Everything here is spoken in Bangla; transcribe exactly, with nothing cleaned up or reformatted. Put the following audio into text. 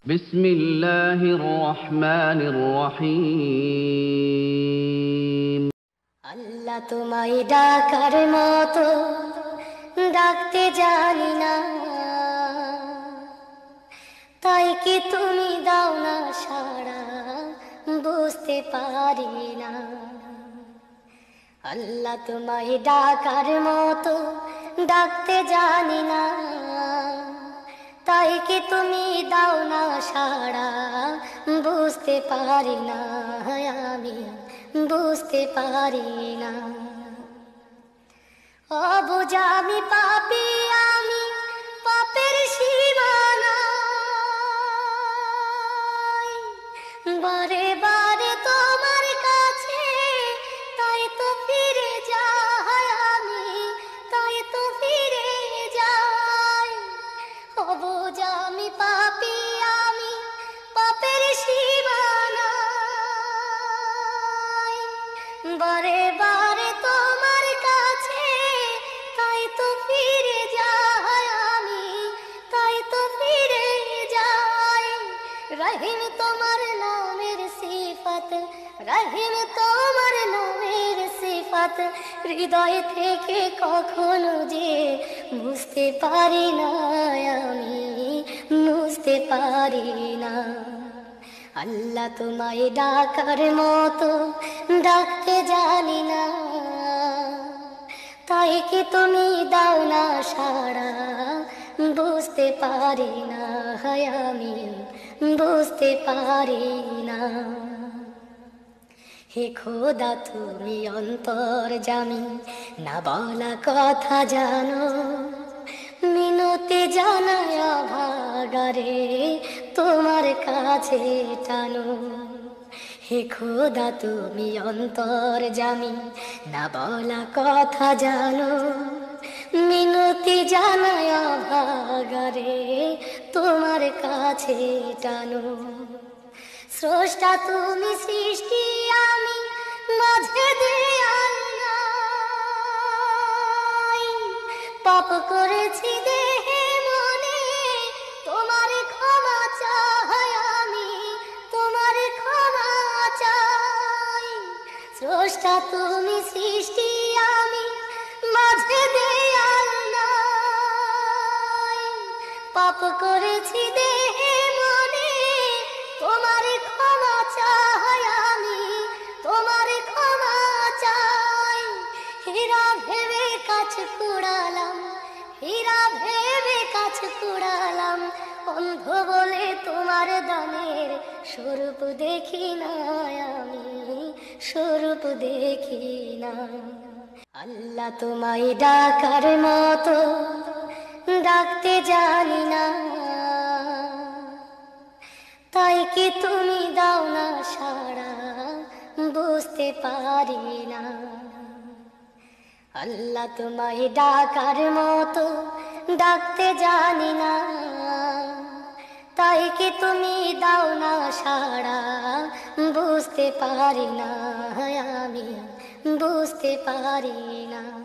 বিসমিল্লাহির রহমানির রহিম। আল্লাহ তোমায় ডাকার মতো ডাকতে জানি না, তাই কি তুমি দাও না সাড়া, বুঝতে পারি না। আল্লাহ তোমায় ডাকার মতো ডাকতে জানি না, তাই কি তুমি দাও না সাড়া, বুঝতে পারি না, আমি বুঝতে পারি না। অবুঝ আমি পাপী, আমি পাপের সীমানা, বারে বারে তোমার কাছে তাই তো ফিরে যাই আমি, তাই তো ফিরে যাই। অবুঝ আমি পাপী, আমি পাপের সীমানা, বারে বারে তোমার কাছে তাই তো ফিরে যাই আমি, তাই তো ফিরে যাই। রহিম তোমার নামের সিফাত, রহিম তোমার নামের সিফাত, হৃদয় থেকে কখনো যে বুঝতে পারি না, আমি বুঝতে পারি না। আল্লাহ তোমায় ডাকার মতো ডাকতে জানি না, তাই কি তুমি দাও না সাড়া, বুঝতে পারি না, আমি বুঝতে পারি না। হে খোদা তুমি অন্তর্যামী, না বলা কথা জানো, মিনতি জানায় ভাগারে তোমার কাছে টানো। হে খোদা তুমি অন্তর্যামী, না বলা কথা জানো, মিনতি জানায় ভাগারে তোমার কাছে টানো। স্রষ্টা তুমি সৃষ্টি, আমি মাঝে দেয়াল নাই, পাপ করেছি দেহে মনে, তোমার ক্ষমা চাই আমি, তোমার ক্ষমা চাই। স্রষ্টা তুমি সৃষ্টি, আমি মাঝে দেয়াল নাই, পাপ করেছি দেহে মনে, তোমার ক্ষমা চাই আমি, তোমার ক্ষমা চাই। হীরা ভেবে কাছ কুড়ালাম, হীরা ভেবে কাছ কুড়ালাম, অন্ধ বলে তোমার দানের স্বরূপ দেখি না, আমি স্বরূপ দেখি না। আল্লাহ তোমায় ডাকার মতো ডাকতে জানি না, তাই কি তুমি দাও না সাড়া, বুঝতে পারি না। আল্লাহ তোমায় ডাকার মতো ডাকতে জানি না, তাই কি তুমি দাও না সাড়া, বুঝতে পারি না, আমি বুঝতে পারি না।